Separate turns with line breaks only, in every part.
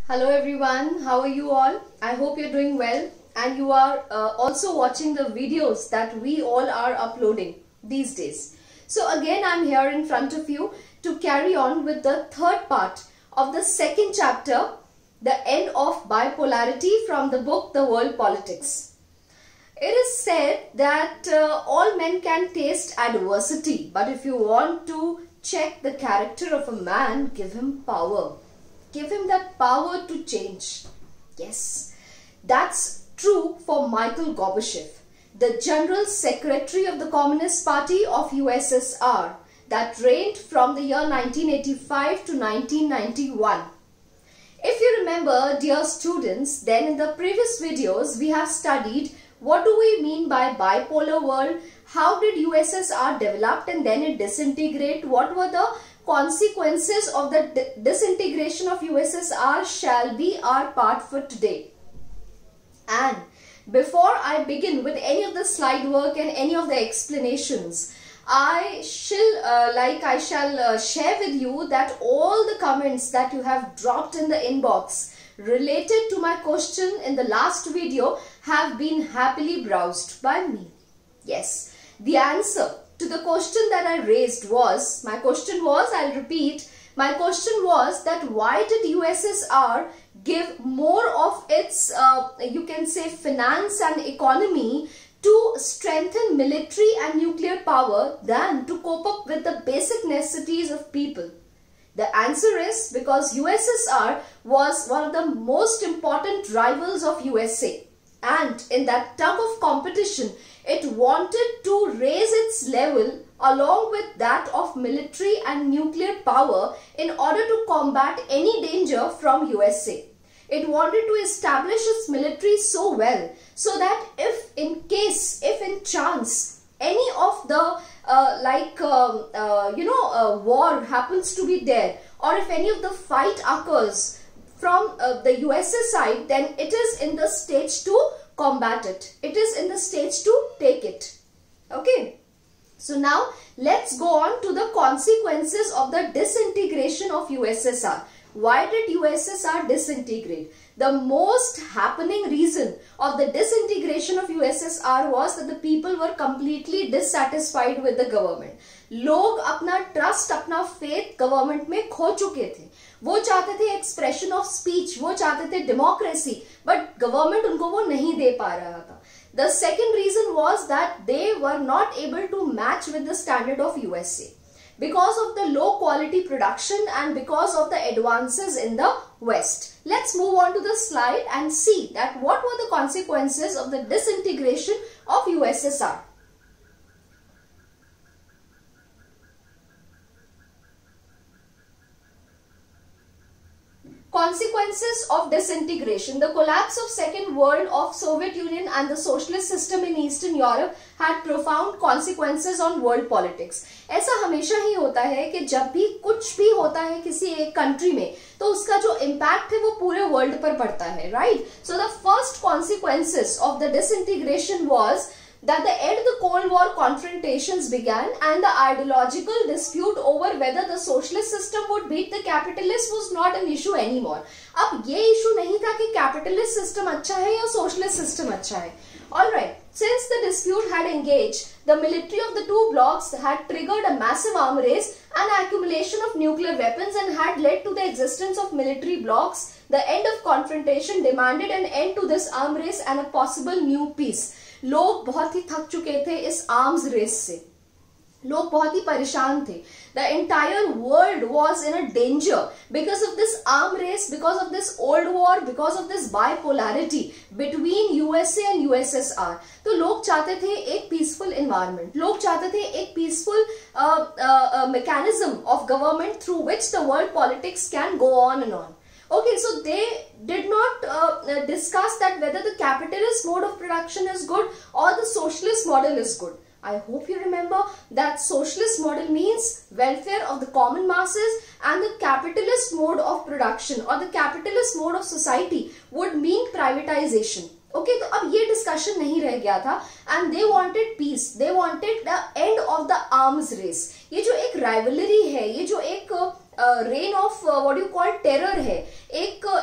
Hello everyone, how are you all? I hope you're doing well and you are also watching the videos that we all are uploading these days. So again I'm here in front of you to carry on with the third part of the second chapter, The End of Bipolarity, from the book The World Politics. It is said that all men can taste adversity, but if you want to check the character of a man, give him power. Give him that power to change. Yes, that's true for Mikhail Gorbachev, the General Secretary of the Communist Party of USSR that reigned from the year 1985 to 1991. If you remember, dear students, then in the previous videos we have studied what do we mean by bipolar world, how did USSR develop and then it disintegrate, what were the consequences of the disintegration of USSR shall be our part for today. And before I begin with any of the slide work and any of the explanations, I shall share with you that all the comments that you have dropped in the inbox related to my question in the last video have been happily browsed by me. Yes, the answer to the question that I raised was, I'll repeat, my question was that why did USSR give more of its, you can say, finance and economy to strengthen military and nuclear power than to cope up with the basic necessities of people? The answer is because USSR was one of the most important rivals of USA. And in that tug of competition, it wanted to raise its level along with that of military and nuclear power in order to combat any danger from USA. It wanted to establish its military so well so that if in chance any of the war happens to be there, or if any of the fight occurs from the USA side, then it is in the stage to combat it. It is in the stage to take it. Okay. So now let's go on to the consequences of the disintegration of USSR. Why did USSR disintegrate? The most happening reason of the disintegration of USSR was that the people were completely dissatisfied with the government. लोग अपना trust, अपना faith government में खो चुके थे. वो चाहते थे एक्सप्रेशन ऑफ स्पीच, वो चाहते थे डेमोक्रेसी, बट गवर्नमेंट उनको वो नहीं दे पा रहा था. The second reason was that they were not able to match with the standard of USA because of the low quality production and because of the advances in the West. Let's move on to the slide and see that what were the consequences of the disintegration of USSR. Consequences of disintegration. The collapse of Second World of Soviet Union and the socialist system in Eastern Europe had profound consequences on world politics. ऐसा हमेशा ही होता है कि जब भी कुछ भी होता है किसी एक कंट्री में, तो उसका जो इम्पैक्ट है वो पूरे वर्ल्ड पर पड़ता है, right? So the first consequences of the disintegration was that the end of the Cold War confrontations began and the ideological dispute over whether the socialist system would beat the capitalist was not an issue anymore. अब ये issue नहीं था कि capitalist system अच्छा है या socialist system अच्छा है. Alright, since the dispute had engaged, the military of the two blocs had triggered a massive arm race and accumulation of nuclear weapons and had led to the existence of military blocs. The end of confrontation demanded an end to this arm race and a possible new peace. लोग बहुत ही थक चुके थे इस arms race से. लोग बहुत ही परेशान थे. The entire world was in a danger because of this arm race, because of this old war, because of this bipolarity between USA and USSR. तो लोग चाहते थे एक peaceful environment. लोग चाहते थे एक peaceful mechanism of government through which the world politics can go on and on. Okay, so they did not discuss that whether the capitalist mode of production is good or the socialist model is good. I hope you remember that socialist model means welfare of the common masses and the capitalist mode of production or the capitalist mode of society would mean privatization. Okay, तो अब ये discussion नहीं रह गया था and they wanted peace, they wanted the end of the arms race. ये जो एक rivalry है, ये जो एक reign of what you call terror है, एक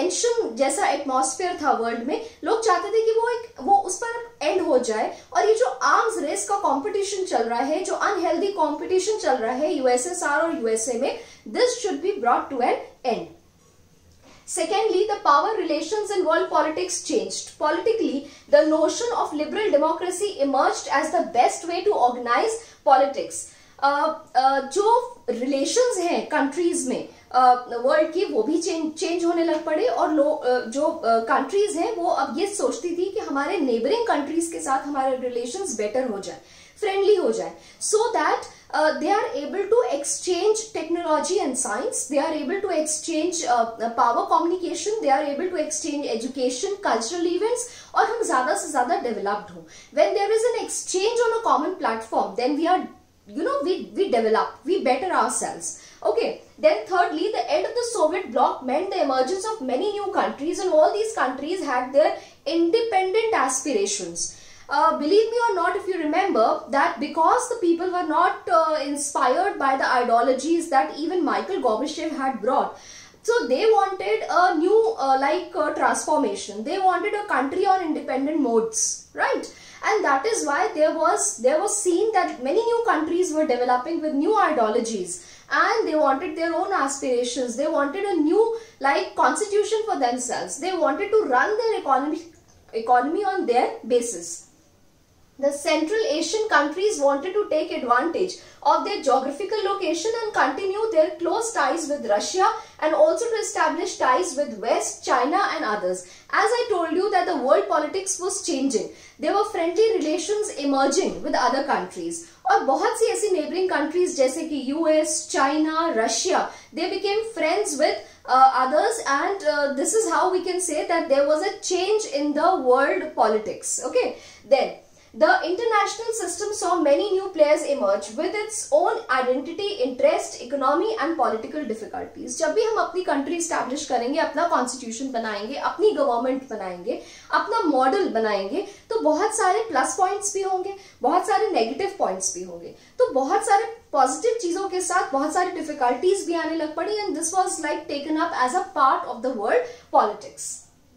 टेंशन जैसा एटमॉस्फेयर था वर्ल्ड में, लोग चाहते थे कि वो उस पर एंड हो जाए, और ये जो आर्म्स रेस का कंपटीशन चल रहा है, जो अनहेल्दी कंपटीशन चल रहा है यूएसएसआर और यूएसए में, this should be brought to an end. Secondly, the power relations in world politics changed. Politically, the notion of liberal democracy emerged as the best way to organize politics. जो relations हैं countries में world की, वो भी change होने लग पड़े, और जो कंट्रीज हैं वो अब ये सोचती थी कि हमारे नेबरिंग कंट्रीज के साथ हमारे रिलेशंस बेटर हो जाए, फ्रेंडली हो जाए, so that they are able to exchange technology and science, they are able to exchange power communication, they are able to exchange education, cultural events, और हम ज्यादा से ज्यादा डेवलप्ड हो. When there is an exchange on a common platform, then we are, we develop, we better ourselves. Okay. Then thirdly, the end of the Soviet bloc meant the emergence of many new countries, and all these countries had their independent aspirations. Believe me or not, if you remember that because the people were not inspired by the ideologies that even Mikhail Gorbachev had brought, so they wanted a new transformation. They wanted a country on independent modes, right? And that is why there was seen that many new countries were developing with new ideologies, and they wanted their own aspirations. They wanted a new constitution for themselves. They wanted to run their economy on their basis. The Central Asian countries wanted to take advantage of their geographical location and continue their close ties with Russia, and also to establish ties with West, China and others. As I told you that the world politics was changing, there were friendly relations emerging with other countries. और बहुत सी ऐसी neighboring countries जैसे कि US, China, Russia, they became friends with others, and this is how we can say that there was a change in the world politics. Okay, then the international system saw many new players emerge with its own identity, interest, economy and political difficulties. जब भी हम अपनी country establish करेंगे, अपना constitution बनाएंगे, अपनी government बनाएंगे, अपना model बनाएंगे, तो बहुत सारे plus points भी होंगे, बहुत सारे negative points भी होंगे, तो बहुत सारे positive चीजों के साथ बहुत सारी difficulties भी आने लग पड़ी, and this was taken up as a part of the world politics.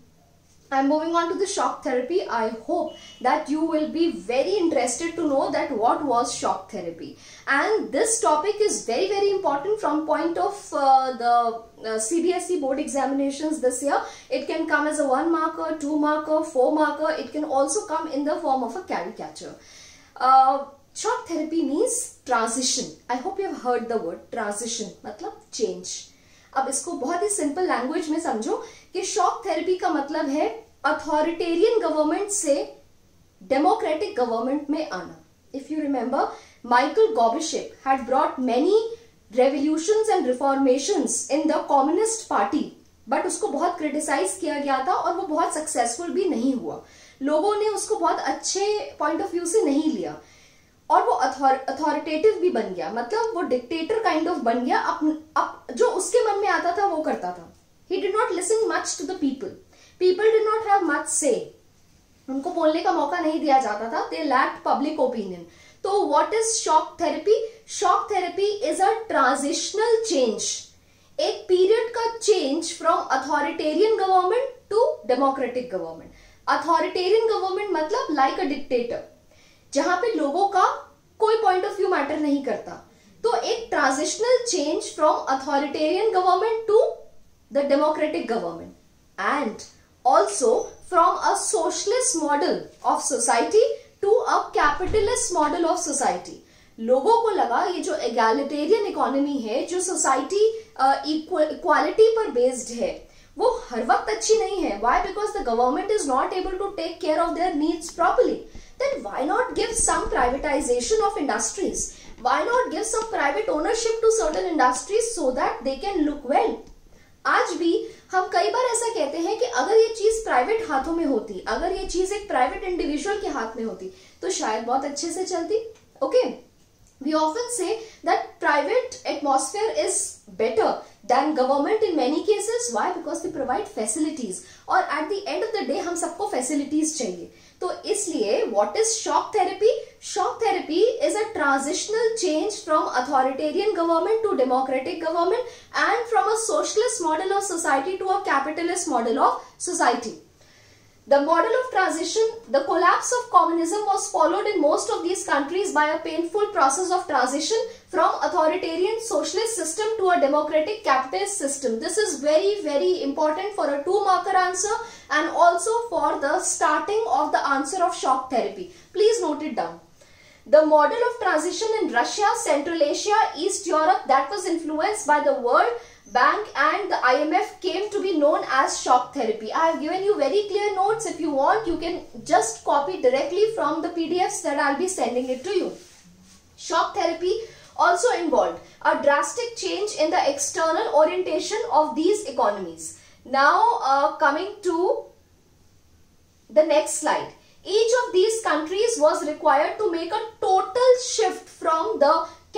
I'm moving on to the shock therapy. I hope that you will be very interested to know that what was shock therapy. And this topic is very, very important from point of the CBSE board examinations this year. It can come as a 1 marker, 2 marker, 4 marker. It can also come in the form of a caricature. Shock therapy means transition. I hope you have heard the word transition. मतलब change. अब इसको बहुत ही simple language में समझो कि shock therapy का मतलब है अथॉरिटेरियन गवर्नमेंट से डेमोक्रेटिक गवर्नमेंट में आना. If you remember, Michael Gorbachev had brought many revolutions and reformations in the communist party, but उसको बहुत क्रिटिसाइज किया गया था और वो बहुत सक्सेसफुल भी नहीं हुआ. लोगों ने उसको बहुत अच्छे पॉइंट ऑफ व्यू से नहीं लिया, और वो अथॉरिटेटिव भी बन गया, मतलब वो डिक्टेटर काइंड ऑफ बन गया. जो उसके मन में आता था वो करता था. He did not listen much to the people. People did not have much say. उनको बोलने का मौका नहीं दिया जाता था. They lacked public opinion. तो what is shock therapy? Shock therapy is a transitional change. एक पीरियड का change from authoritarian government to democratic government. Authoritarian government मतलब लाइक अ डिक्टेटर, जहां पे लोगों का कोई पॉइंट ऑफ व्यू मैटर नहीं करता. तो एक transitional change from authoritarian government to the democratic government, and also from a socialist model of society to a capitalist model of society. लोगों को लगा ये जो एगैलिटेरियन इकोनॉमी है, जो सोसाइटी इक्वालिटी पर बेस्ड है, वो हर वक्त अच्छी नहीं है. Why? Because the government is not able to take care of their needs properly. Then why not give some privatization of industries? Why not give some private ownership to certain industries so that they can look well? आज भी हम कई बार ऐसा कहते हैं कि अगर ये चीज प्राइवेट हाथों में होती, अगर ये चीज एक प्राइवेट इंडिविजुअल के हाथ में होती, तो शायद बहुत अच्छे से चलती. Okay, we often say that private atmosphere is better than government in many cases. Why? Because they provide facilities, और at the end of the day हम सबको facilities चाहिए. तो इसलिए what is shock therapy? Shock therapy is a transitional change from authoritarian government to democratic government and from a socialist model of society to a capitalist model of society. The model of transition, the collapse of communism was followed in most of these countries by a painful process of transition from authoritarian socialist system to a democratic capitalist system. This is very, very important for a 2-marker answer and also for the starting of the answer of shock therapy. Please note it down. The model of transition in Russia, Central Asia, East Europe that was influenced by the World Bank and the IMF came to be known as shock therapy. I have given you very clear notes. If you want, you can just copy directly from the PDFs that I'll be sending it to you. Shock therapy also involved a drastic change in the external orientation of these economies. Now coming to the next slide. Each of these countries was required to make a total shift from the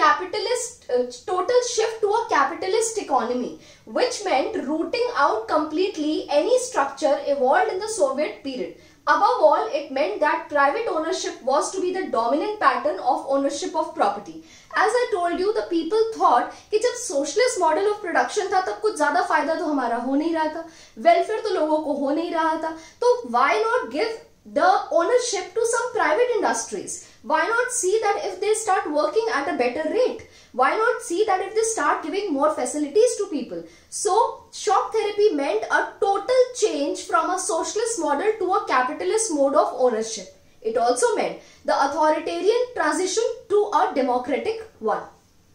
total shift to a capitalist economy, which meant rooting out completely any structure evolved in the Soviet period. Above all, it meant that private ownership was to be the dominant pattern of ownership of property. As I told you, the people thought कि जब socialist model of production था तब कुछ ज्यादा फायदा तो हमारा हो नहीं रहा था, welfare तो लोगों को हो नहीं रहा था, तो why not give the ownership to some private industries? Why not see that if they start working at a better rate? Why not see that if they start giving more facilities to people? So shock therapy meant a total change from a socialist model to a capitalist mode of ownership. It also meant the authoritarian transition to a democratic one.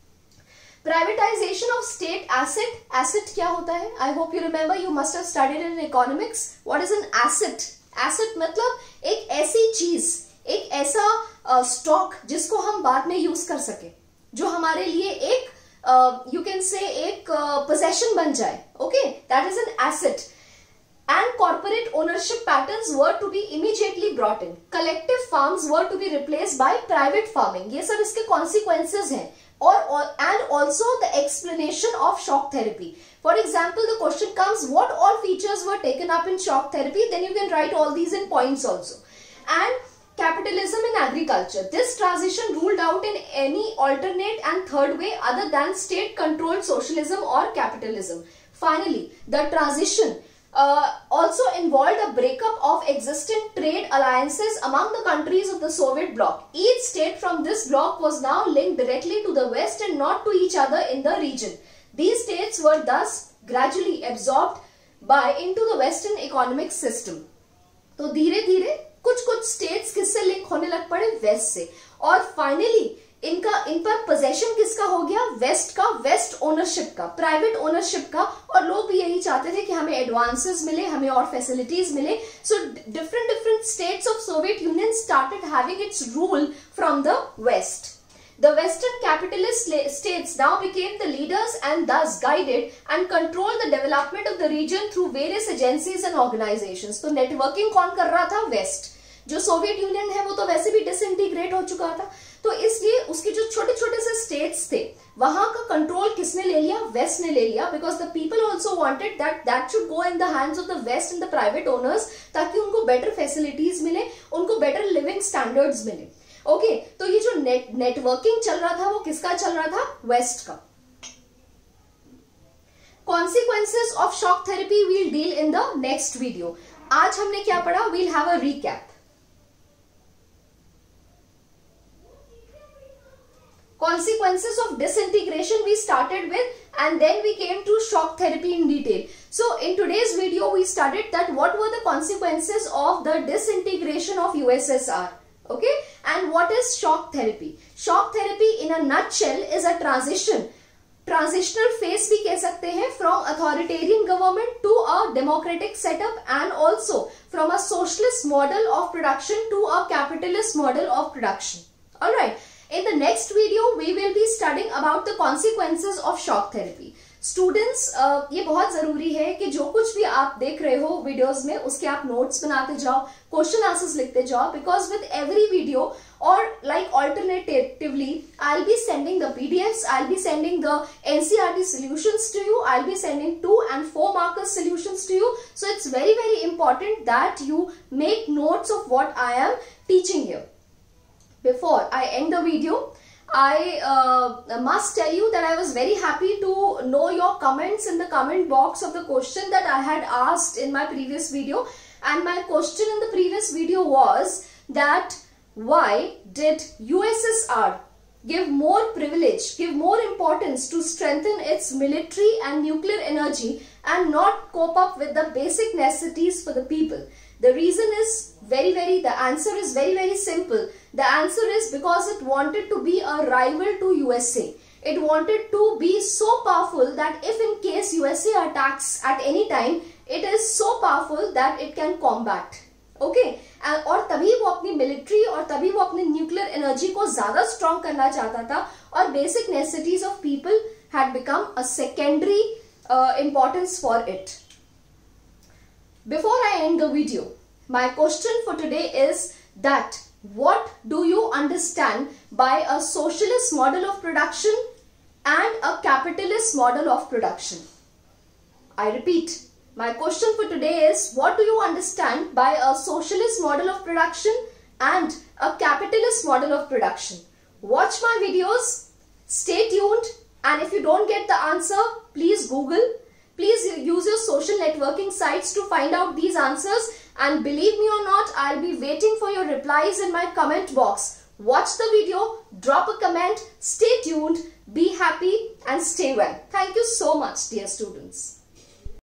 Privatization of state asset. Asset क्या होता है? I hope you remember, you must have studied in economics. What is an asset? Asset मतलब एक ऐसी चीज, एक ऐसा stock जिसको हम बाद में यूज कर सके, जो हमारे लिए एक यू कैन से एक पोजेशन बन जाए. Okay, that is an asset. And corporate ownership patterns were to be immediately brought in. Collective farms were to be replaced by private farming. ये सब इसके consequences हैं. And also the explanation of shock therapy. For example, the question comes, what all features were taken up in shock therapy? Then you can write all these in points also. And capitalism in agriculture. This transition ruled out in any alternate and third way other than state-controlled socialism or capitalism. Finally, the transition also involved a breakup of existing trade alliances among the countries of the Soviet bloc. Each state from this bloc was now linked directly to the West and not to each other in the region. These states were thus gradually absorbed into the Western economic system. तो धीरे धीरे कुछ states किससे link होने लग पड़े? Waste से. और फाइनली इन पर पोजेशन किसका हो गया? वेस्ट का, वेस्ट ओनरशिप का, प्राइवेट ओनरशिप का. और लोग भी यही चाहते थे कि हमें एडवांसेस मिले, हमें और फैसिलिटीज मिले. So different states of Soviet Union started having its rule from the west. The Western capitalist states now became the leaders and thus guided and controlled the development of the region through various agencies and organizations. तो networking कौन कर रहा था? Waste. जो Soviet union है वो तो वैसे भी डिसइंटीग्रेट हो चुका था, तो इसलिए उसके जो छोटे छोटे से स्टेट्स थे वहां का कंट्रोल किसने ले लिया? वेस्ट ने ले लिया. Because the people also wanted that should go in the hands of the west and the private owners, ताकि उनको बेटर फैसिलिटीज मिले, उनको बेटर लिविंग स्टैंडर्ड्स मिले. ओके, तो ये जो नेटवर्किंग चल रहा था वो किसका चल रहा था? वेस्ट का. Consequences of shock therapy we'll deal in the next video. आज हमने क्या पढ़ा? We'll have a recap. Consequences of disintegration we started with, and then we came to shock therapy in detail. So in today's video we studied that what were the consequences of the disintegration of USSR. Okay, and what is shock therapy? Shock therapy in a nutshell is a transitional phase भी कह सकते हैं, from authoritarian government to a democratic setup, and also from a socialist model of production to a capitalist model of production. All right. In the next video, we will be studying about the consequences of shock therapy. Students, ये बहुत जरूरी है कि जो कुछ भी आप देख रहे हो वीडियोस में उसके आप नोट्स बनाते जाओ, क्वेश्चन आंसर्स लिखते जाओ, because with every video or like alternatively I'll be sending the PDFs, I'll be sending the NCERT solutions to you, I'll be sending 2 and 4 markers solutions to you. So it's very important that you make notes of what I am teaching here. Before I end the video, I must tell you that I was very happy to know your comments in the comment box of the question that I had asked in my previous video. And my question in the previous video was that why did USSR give more privilege, give more importance to strengthen its military and nuclear energy and not cope up with the basic necessities for the people? The reason is the answer is very simple. The answer is because it wanted to be a rival to USA. It wanted to be so powerful that if in case USA attacks at any time, it is so powerful that it can combat. Okay और तभी वो अपनी military और तभी वो अपनी nuclear energy को ज्यादा स्ट्रॉन्ग करना चाहता था और basic necessities of people had become a secondary importance for it. Before I end the video, my question for today is that what do you understand by a socialist model of production and a capitalist model of production. I repeat, my question for today is, what do you understand by a socialist model of production and a capitalist model of production? Watch my videos, stay tuned, and if you don't get the answer, please Google. Please use your social networking sites to find out these answers, and believe me or not, I'll be waiting for your replies in my comment box. Watch the video, drop a comment, stay tuned, be happy and stay well. Thank you so much, dear students.